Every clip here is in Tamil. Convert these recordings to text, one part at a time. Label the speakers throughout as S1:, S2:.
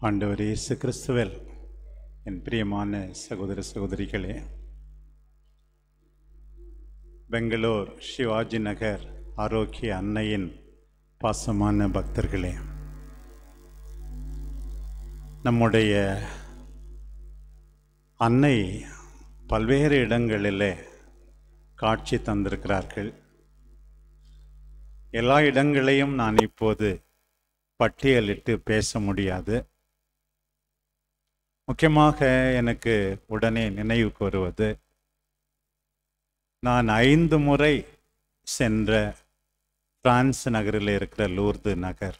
S1: ஆண்டவர் இயேசு கிறிஸ்துவில் என் பிரியமான சகோதர சகோதரிகளே, பெங்களூர் சிவாஜிநகர் ஆரோக்கிய அன்னையின் பாசமான பக்தர்களே, நம்முடைய அன்னை பல்வேறு இடங்களிலே காட்சி தந்திருக்கிறார்கள். எல்லா இடங்களையும் நான் இப்போது பட்டியலிட்டு பேச முடியாது. முக்கியமாக எனக்கு உடனே நினைவுக்கு வருவது, நான் 5 முறை சென்ற பிரான்ஸ் நகரில் இருக்கிற லூர்து நகர்.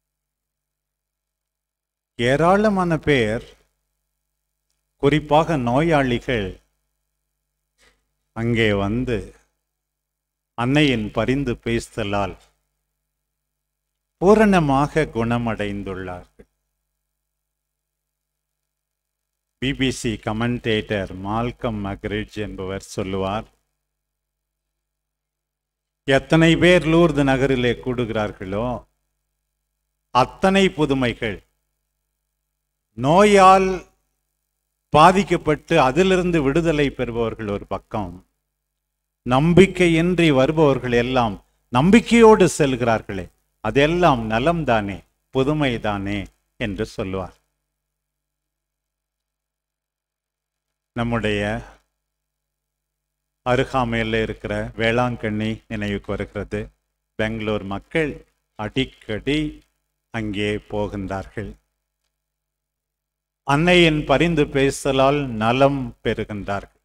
S1: ஏராளமான பேர், குறிப்பாக நோயாளிகள், அங்கே வந்து அன்னையின் பரிந்து பேசுதலால் பூரணமாக குணமடைந்துள்ளார்கள். பிபிசி கமெண்டேட்டர் மால்கம் மக்ரிட்ஜ் என்பவர் சொல்லுவார், எத்தனை பேர் லூர்து நகரிலே கூடுகிறார்களோ அத்தனை புதுமைகள். நோயால் பாதிக்கப்பட்டு அதிலிருந்து விடுதலை பெறுபவர்கள் ஒரு பக்கம், நம்பிக்கையின்றி வருபவர்கள் எல்லாம் நம்பிக்கையோடு செல்கிறார்களே, அதெல்லாம் நலம்தானே, புதுமைதானே என்று சொல்லுவார். நம்முடைய அருகாமையில் இருக்கிற வேளாங்கண்ணி நினைவுக்கு வருகிறது. பெங்களூர் மக்கள் அடிக்கடி அங்கே போகின்றார்கள். அன்னையின் பரிந்து பேசலால் நலம் பெறுகின்றார்கள்.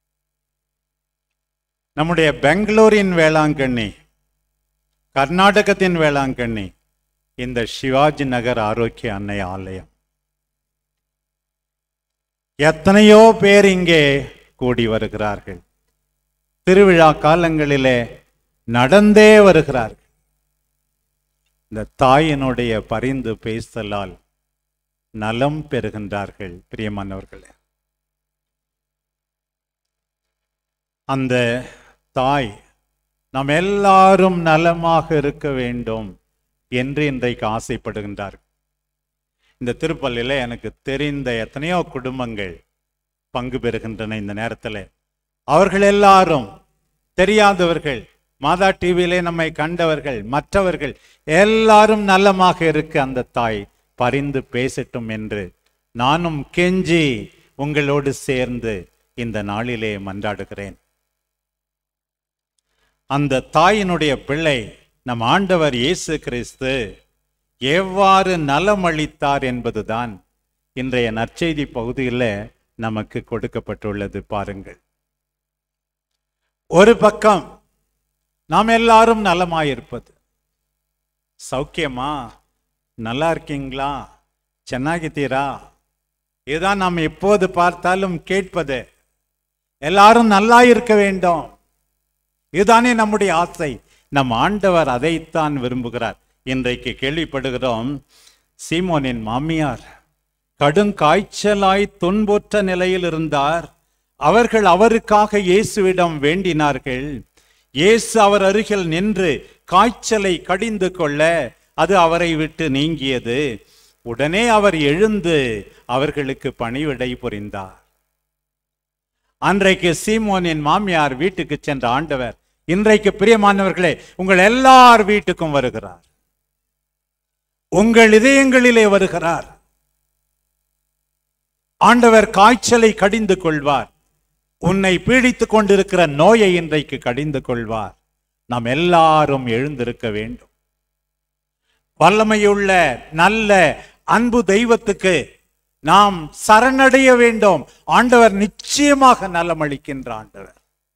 S1: நம்முடைய பெங்களூரின் வேளாங்கண்ணி, கர்நாடகத்தின் வேளாங்கண்ணி, இந்த சிவாஜி நகர் ஆரோக்கிய அன்னை ஆலயம். எத்தனையோ பேர் இங்கே கூடி வருகிறார்கள். திருவிழா காலங்களிலே நடந்தே வருகிறார்கள். இந்த தாயினுடைய பரிந்து பேசலால் நலம் பெறுகின்றார்கள். பிரியமானவர்களே, அந்த தாய் நாம் எல்லாரும் நலமாக இருக்க வேண்டும் என்று இன்றைக்கு ஆசைப்படுகின்றார்கள். இந்த திருப்பள்ளியில் எனக்கு தெரிந்த எத்தனையோ குடும்பங்கள் பங்கு பெறுகின்றன. இந்த நேரத்தில் அவர்கள் எல்லாரும், தெரியாதவர்கள், மாதா டிவியிலே நம்மை கண்டவர்கள், மற்றவர்கள் எல்லாரும் நலமாக இருக்க அந்த தாய் பரிந்து பேசட்டும் என்று நானும் கெஞ்சி உங்களோடு சேர்ந்து இந்த நாளிலே மன்றாடுகிறேன். அந்த தாயினுடைய பிள்ளை நம் ஆண்டவர் இயேசு கிறிஸ்து எவ்வாறு நலம் அளித்தார் என்பதுதான் இன்றைய நற்செய்தி பகுதியில் நமக்கு கொடுக்கப்பட்டுள்ளது. பாருங்கள், ஒரு பக்கம் நாம் எல்லாரும் நலமாயிருப்பது, சௌக்கியமா, நல்லா இருக்கீங்களா, சென்னாகித்தீரா, இதுதான் நாம் எப்போது பார்த்தாலும் கேட்பது. எல்லாரும் நல்லா இருக்க வேண்டும், இதுதானே நம்முடைய ஆசை. நம் ஆண்டவர் அதைத்தான் விரும்புகிறார். இன்றைக்கு கேள்விப்படுகிறோம், சீமோனின் மாமியார் கடுங்காய்ச்சலாய் துன்புற்ற நிலையில் இருந்தார். அவர்கள் அவருக்காக இயேசுவிடம் வேண்டினார்கள். இயேசு அவர் அருகில் நின்று காய்ச்சலை கடிந்து கொள்ள அது அவரை விட்டு நீங்கியது. உடனே அவர் எழுந்து அவர்களுக்கு பணிவிடை புரிந்தார். அன்றைக்கு சீமோனின் மாமியார் வீட்டுக்கு சென்ற ஆண்டவர் இன்றைக்கு பிரியமானவர்களே உங்கள் எல்லார் வீட்டுக்கும் வருகிறார். உங்கள் இதயங்களிலே வருகிறார். ஆண்டவர் காய்ச்சலை கடிந்து கொள்வார். உன்னை பீடித்துக் கொண்டிருக்கிற நோயை இன்றைக்கு கடிந்து கொள்வார். நாம் எல்லாரும் எழுந்திருக்க வேண்டும். வல்லமையுள்ள நல்ல அன்பு தெய்வத்துக்கு நாம் சரணடைய வேண்டும். ஆண்டவர் நிச்சயமாக நலமளிக்கின்ற ஆண்டவர்.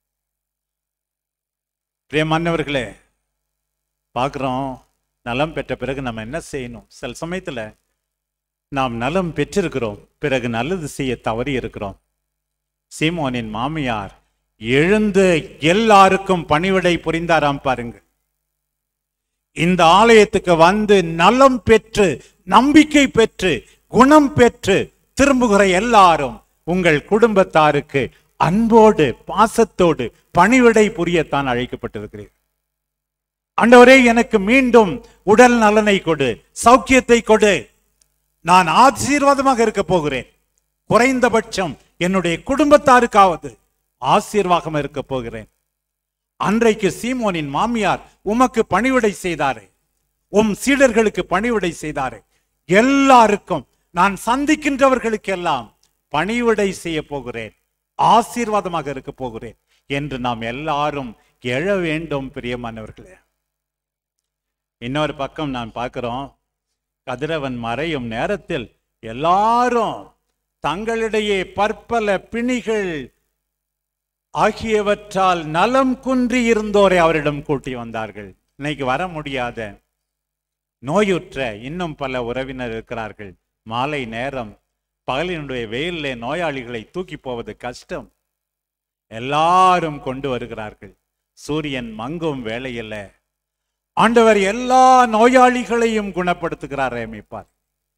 S1: பிரியமானவர்களே, பார்க்கிறோம், நலம் பெற்ற பிறகு நம்ம என்ன செய்யணும்? சில சமயத்துல நாம் நலம் பெற்றிருக்கிறோம், பிறகு நல்லது செய்ய தவறி இருக்கிறோம். சீமோனின் மாமியார் எழுந்து எல்லாருக்கும் பணிவிடை புரிந்தாராம். பாருங்கள், இந்த ஆலயத்துக்கு வந்து நலம் பெற்று, நம்பிக்கை பெற்று, குணம் பெற்று திரும்புகிற எல்லாரும் உங்கள் குடும்பத்தாருக்கு அன்போடு பாசத்தோடு பணிவிடை புரியத்தான் அழைக்கப்பட்டிருக்கிறீர்கள். ஆண்டவரே, எனக்கு மீண்டும் உடல் நலனை கொடு, சௌக்கியத்தை கொடு, நான் ஆசீர்வாதமாக இருக்க போகிறேன். குறைந்தபட்சம் என்னுடைய குடும்பத்தாருக்காவது ஆசீர்வாதமாக இருக்க போகிறேன். அன்றைக்கு சீமோனின் மாமியார் உமக்கு பணிவிடை செய்தாரே, உம் சீடர்களுக்கு பணிவிடை செய்தாரே, எல்லாருக்கும் நான் சந்திக்கின்றவர்களுக்கெல்லாம் பணிவிடை செய்ய போகிறேன், ஆசீர்வாதமாக இருக்க போகிறேன் என்று நாம் எல்லாரும் எழ வேண்டும். பிரியமானவர்களே, இன்னொரு பக்கம் நான் பார்க்கிறோம், கதிரவன் மறையும் நேரத்தில் எல்லாரும் தங்களிடையே பற்பல பிணிகள் ஆகியவற்றால் நலம் குன்றி இருந்தோரை அவரிடம் கூட்டி வந்தார்கள். இன்னைக்கு வர முடியாத நோயுற்ற இன்னும் பல உறவினர் இருக்கிறார்கள். மாலை நேரம் பகலினுடைய வெயிலே நோயாளிகளை தூக்கி போவது கஷ்டம். எல்லாரும் கொண்டு வருகிறார்கள். சூரியன் மங்கும் வேளையில ஆண்டவர் எல்லா நோயாளிகளையும் குணப்படுத்துகிறார், அமைப்பார்.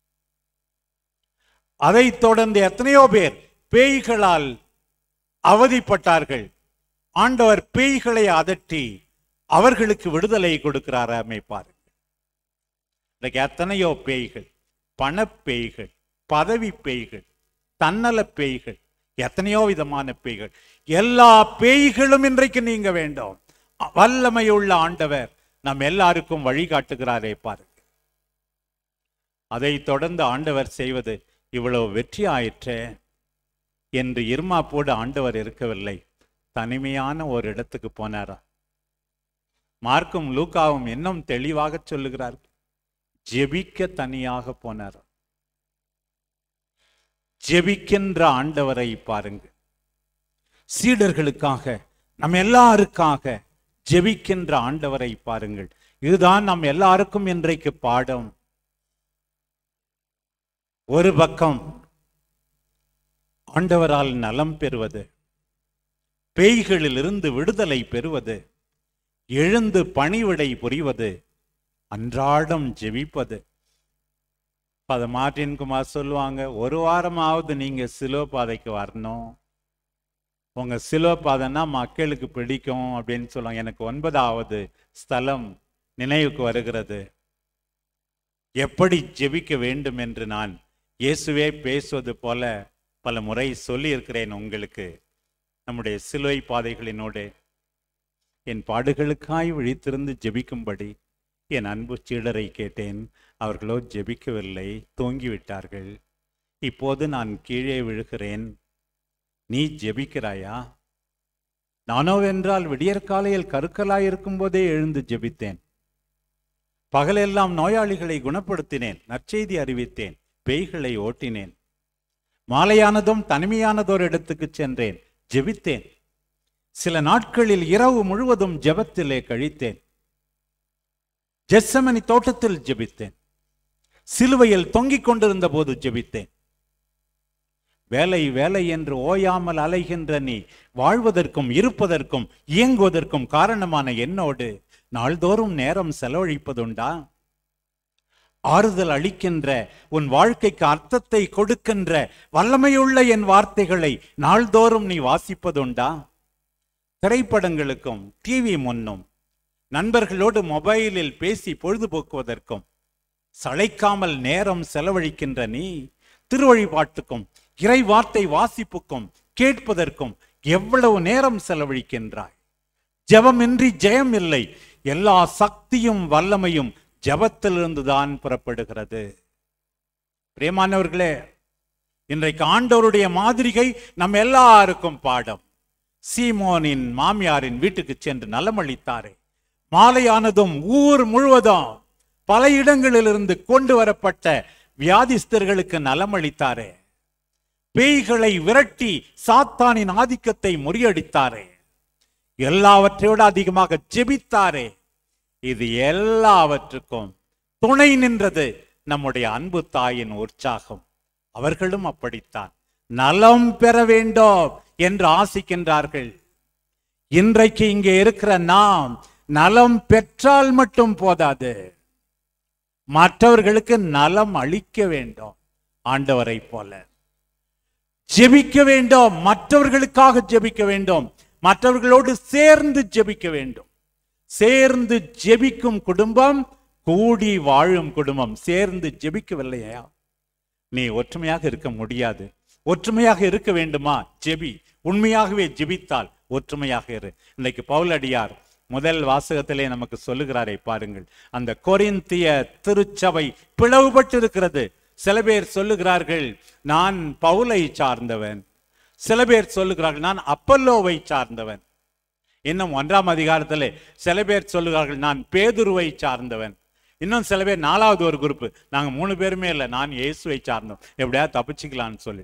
S1: அதைத் தொடர்ந்து எத்தனையோ பேர் பேய்களால் அவதிப்பட்டார்கள். ஆண்டவர் பேய்களை அதட்டி அவர்களுக்கு விடுதலை கொடுக்கிறார், அமைப்பார். எத்தனையோ பேய்கள், பணப்பேய்கள், பதவி பேய்கள், தன்னல பேய்கள், எத்தனையோ விதமான பேய்கள், எல்லா பேய்களும் இன்றைக்கு நீங்க வேண்டும். வல்லமையுள்ள ஆண்டவர் நம் எல்லாருக்கும் வழிகாட்டுகிறாரே பாருங்க. அதை தொடர்ந்து ஆண்டவர் செய்வது இவ்வளவு வெற்றி ஆயிற்றே என்று இருமாப்போடு ஆண்டவர் இருக்கவில்லை. தனிமையான ஒரு இடத்துக்கு போனாரா. மார்க்கும் லூக்காவும் இன்னும் தெளிவாக சொல்லுகிறார், ஜெபிக்க தனியாக போனாரா. ஜெபிக்கின்ற ஆண்டவரை பாருங்க. சீடர்களுக்காக, நம் எல்லாருக்காக ஜெபிக்கின்ற ஆண்டவரை பாருங்கள். இதுதான் நம் எல்லாருக்கும் இன்றைக்கு பாடம். ஒரு பக்கம் ஆண்டவரால் நலம் பெறுவது, பேய்களிலிருந்து விடுதலை பெறுவது, எழுந்து பணிவிடை புரிவது, அன்றாடம் ஜெபிப்பது. மார்ட்டின் குமார் சொல்லுவாங்க, ஒரு வாரமாவது நீங்க சிலுவைப்பாதைக்கு வரணும், உங்க சிலுவைப்பாதைன்னா மக்களுக்கு பிடிக்கும் அப்படின்னு சொல்லுவாங்க. எனக்கு 9வது ஸ்தலம் நினைவுக்கு வருகிறது. எப்படி ஜெபிக்க வேண்டும் என்று நான் இயேசுவே பேசுவது போல பல முறை சொல்லி இருக்கிறேன் உங்களுக்கு. நம்முடைய சிலுவை பாதைகளினோடு என் பாடுகளுக்காய் விழித்திருந்து ஜெபிக்கும்படி என் அன்பு சீடரை கேட்டேன். அவர்களோ ஜெபிக்கவில்லை, தூங்கிவிட்டார்கள். இப்போது நான் கீழே விழுகிறேன், நீ ஜெபிக்கிறாயா? நானோவென்றால் விடியற்காலையில் கருக்கலாயிருக்கும் போதே எழுந்து ஜெபித்தேன். பகலெல்லாம் நோயாளிகளை குணப்படுத்தினேன், நற்செய்தி அறிவித்தேன், பேய்களை ஓட்டினேன். மாலையானதும் தனிமையானதோர் இடத்துக்கு சென்றேன், ஜெபித்தேன். சில நாட்களில் இரவு முழுவதும் ஜெபத்திலே கழித்தேன். ஜெத்செமனி தோட்டத்தில் ஜெபித்தேன். சிலுவையில் தொங்கிக் கொண்டிருந்த போது ஜெபித்தேன். வேலை வேலை என்று ஓயாமல் அலைகின்ற நீ வாழ்வதற்கும் இருப்பதற்கும் இயங்குவதற்கும் காரணமான என்னோடு நாள்தோறும் நேரம் செலவழிப்பதுண்டா? ஆறுதல் அளிக்கின்ற, உன் வாழ்க்கைக்கு அர்த்தத்தை கொடுக்கின்ற வல்லமையுள்ள என் வார்த்தைகளை நாள்தோறும் நீ வாசிப்பதுண்டா? திரைப்படங்களுக்கும் டிவி முன்னும் நண்பர்களோடு மொபைலில் பேசி பொழுதுபோக்குவதற்கும் சளைக்காமல் நேரம் செலவழிக்கின்ற நீ திருவழிபாட்டுக்கும் இறை வார்த்தை வாசிப்புக்கும் கேட்பதற்கும் எவ்வளவு நேரம் செலவழிக்கின்றாய்? ஜெபமின்றி ஜெயம் இல்லை. எல்லா சக்தியும் வல்லமையும் ஜெபத்திலிருந்து தான் புறப்படுகிறது. பிரியமானவர்களே, இன்றைக்கு ஆண்டவருடைய மாதிரிகை நம் எல்லாருக்கும் பாடம். சீமோனின் மாமியாரின் வீட்டுக்கு சென்று நலமளித்தாரே, மாலையானதும் ஊர் முழுவதும் பல இடங்களிலிருந்து கொண்டு வரப்பட்ட வியாதிஸ்தர்களுக்கு நலமளித்தாரே, பேய்களை விரட்டி சாத்தானின் ஆதிக்கத்தை முறியடித்தாரே, எல்லாவற்றையோடு அதிகமாக ஜெபித்தாரே. இது எல்லாவற்றுக்கும் துணை நின்றது நம்முடைய அன்பு தாயின் உற்சாகம். அவர்களும் அப்படித்தான் நலம் பெற வேண்டும் என்று ஆசிக்கின்றார்கள். இன்றைக்கு இங்கே இருக்கிற நாம் நலம் பெற்றால் மட்டும் போதாது, மற்றவர்களுக்கு நலம் அளிக்க வேண்டும். ஆண்டவரை போல ஜெபிக்க வேண்டும், மற்றவர்களுக்காக ஜெபிக்க வேண்டும், மற்றவர்களோடு சேர்ந்து ஜெபிக்க வேண்டும். சேர்ந்து ஜெபிக்கும் குடும்பம் கூடி வாழும் குடும்பம். சேர்ந்து ஜெபிக்கவில்லையா? நீ ஒற்றுமையாக இருக்க முடியாது. ஒற்றுமையாக இருக்க வேண்டுமா? ஜெபி. உண்மையாகவே ஜெபித்தால் ஒற்றுமையாக இரு. இன்னைக்கு பவுலடியார் முதல் வாசகத்திலே நமக்கு சொல்லுகிறாரை பாருங்கள். அந்த கொரிந்திய திருச்சபை பிளவுபட்டு இருக்கிறது. சில பேர் சொல்லுகிறார்கள் நான் பவுலை சார்ந்தவன், சில பேர் சொல்லுகிறார்கள் நான் அப்பல்லோவை சார்ந்தவன். இன்னும் 1ஆம் அதிகாரத்திலே சில பேர் சொல்லுகிறார்கள் நான் பேதுருவை சார்ந்தவன். இன்னும் சில பேர் 4வது ஒரு குரூப், நாங்க 3 பேருமே இல்லை, நான் இயேசுவை சார்ந்தோம், எப்படியா தப்பிச்சுக்கலான்னு சொல்லி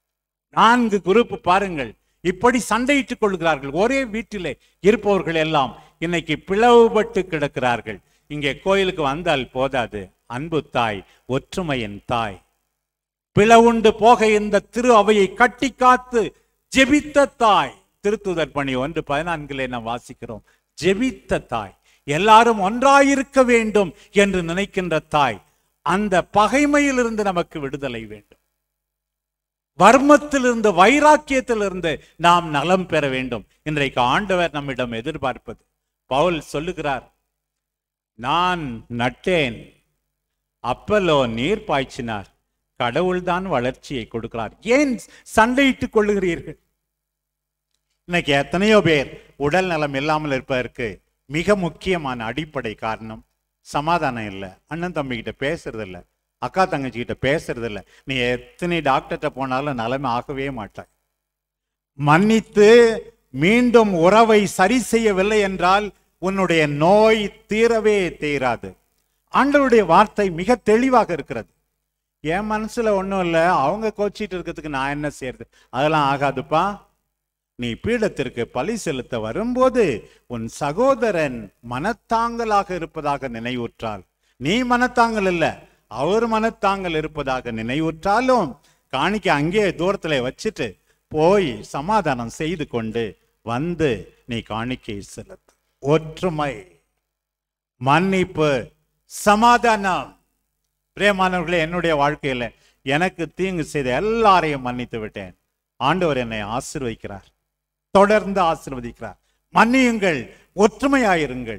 S1: 4 குரூப் பாருங்கள். இப்படி சண்டையிட்டுக் கொள்கிறார்கள். ஒரே வீட்டிலே இருப்பவர்கள் எல்லாம் இன்னைக்கு பிளவுபட்டு கிடக்கிறார்கள். இங்கே கோயிலுக்கு வந்தால் போதாது, அன்பு தாய், ஒற்றுமையின் தாய். பிளவுண்டு போக இந்த திரு அவையை கட்டி காத்து ஜெபித்த தாய். திருத்துதர் பணி 1:14 நாம் வாசிக்கிறோம். ஜெபித்த தாய், எல்லாரும் ஒன்றாயிருக்க வேண்டும் என்று நினைக்கின்ற தாய். அந்த பகைமையிலிருந்து நமக்கு விடுதலை வேண்டும். வர்மத்திலிருந்து, வைராக்கியத்திலிருந்து நாம் நலம் பெற வேண்டும். இன்றைக்கு ஆண்டவர் நம்மிடம் எதிர்பார்ப்பது. பவுல் சொல்லுகிறார், நான் நட்டேன், அப்பல்லோ நீர் பாய்ச்சினார், கடவுள்தான் வளர்ச்சியை கொடுக்கிறார். ஏன் சண்டையிட்டுக் கொள்ளுகிறீர்கள்? இன்னைக்கு எத்தனையோ பேர் உடல் நலம் இல்லாமல் இருப்பதற்கு மிக முக்கியமான அடிப்படை காரணம் சமாதானம் இல்லை. அண்ணன் தம்பி கிட்ட பேசுறது இல்லை, அக்கா தங்கச்சி கிட்ட பேசுறது இல்லை. நீ எத்தனை டாக்டர்கிட்ட போனாலும் நலமே ஆகவே மாட்டாய். மன்னித்து மீண்டும் உறவை சரி செய்யவில்லை என்றால் உன்னுடைய நோய் தீரவே தீராது. ஆண்டவருடைய வார்த்தை மிக தெளிவாக இருக்கிறது. என் மனசுல ஒன்றும் இல்லை, அவங்க கோச்சிட்டு இருக்கிறதுக்கு நான் என்ன செய்யறது? அதெல்லாம் ஆகாதுப்பா. நீ பீடத்திற்கு பலி செலுத்த வரும்போது உன் சகோதரன் மனத்தாங்கலாக இருப்பதாக நினைவுற்றால், நீ மனத்தாங்கல் இல்ல, அவர் மனத்தாங்கல் இருப்பதாக நினைவுற்றாலும் காணிக்க அங்கே தூரத்துல வச்சுட்டு போய் சமாதானம் செய்து கொண்டு வந்து நீ காணிக்கை செலுத்து. ஒற்றுமை, மன்னிப்பு, சமாதானம். பிரியமானவர்களே, என்னுடைய வாழ்க்கையில எனக்கு தீங்கு செய்த எல்லாரையும் மன்னித்து விட்டேன். ஆண்டவர் என்னை ஆசீர்வதிக்கிறார், தொடர்ந்து ஆசீர்வதிக்கிறார். மன்னியுங்கள், ஒற்றுமையாயிருங்கள்,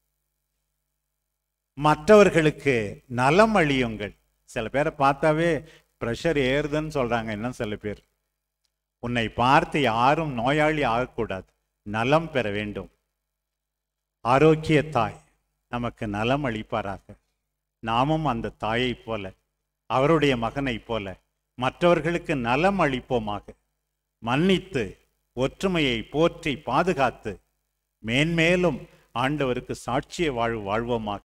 S1: மற்றவர்களுக்கு நலம் அளியுங்கள். சில பேரை பார்த்தாவே பிரஷர் ஏறுதுன்னு சொல்றாங்க. இன்னும் சில பேர், உன்னை பார்த்து யாரும் நோயாளி ஆகக்கூடாது, நலம் பெற வேண்டும். ஆரோக்கிய தாய் நமக்கு நலம் அளிப்பாராக. நாமும் அந்த தாயை போல, அவருடைய மகனை போல மற்றவர்களுக்கு நலம் அளிப்போமாக. மன்னித்து ஒற்றுமையை போற்றி பாதுகாத்து மேன்மேலும் ஆண்டவருக்கு சாட்சிய வாழ்வு வாழ்வோமாக.